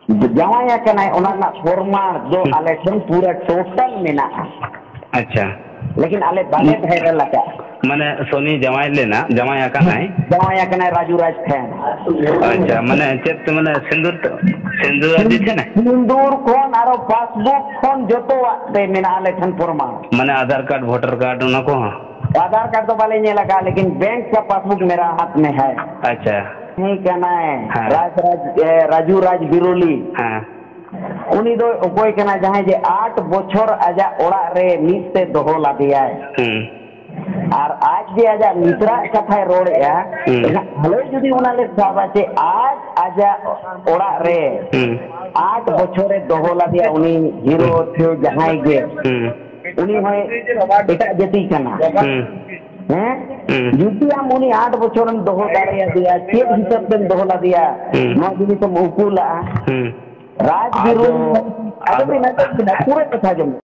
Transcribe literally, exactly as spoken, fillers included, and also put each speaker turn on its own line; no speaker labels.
जमाया कनाय ओना फॉर्मार जो आले ठन पूरा टोटल मेना।
अच्छा
लेकिन आले बाले भाइरल लगा
माने सोनी जमाय लेना जमाया कनाय
जमाया कनाय राजू राज फैन।
अच्छा माने चेत माने सिंदूर सिंदूर आदि थे ना
सिंदूर कोन आरो पासबुक कोन जतो ते मेना आले ठन फॉर्मार
माने आधार कार्ड वोटर कार्ड उना को
आधार कार्ड तो बाले ने लगा लेकिन बैंक का पासबुक मेरा हाथ में है।
अच्छा
नहीं कहना है
हाँ।
राज राज राजू राज बिरोली
हाँ
उनी दो ओकोय कना जहां जे आठ बछर आजा ओड़ा रे नीते दोहो ला दिया है और आज जे आजा मित्रा कथा रोड़या हले जुदी उनाले साबा जे आज आजा ओड़ा रे आठ बछरे दोहो ला दिया उनी जीरो थियो जहां गे उनी होय एटा जति कना हैं जुदी आम उनी आठ बछरन दोहो दाड़िया दिया चेक हिसाब से दोहो ला दिया नो जुदी तो मुकुला राज बिरुल अदबी ना पूरे कथा जम